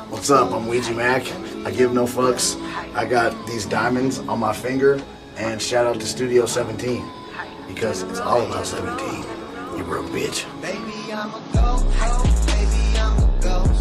What's up? I'm Ouija Macc. I give no fucks. I got these diamonds on my finger, and shout out to Studio 17 because it's all about 17. You broke bitch. Baby, I'm a go, baby, I'm a go.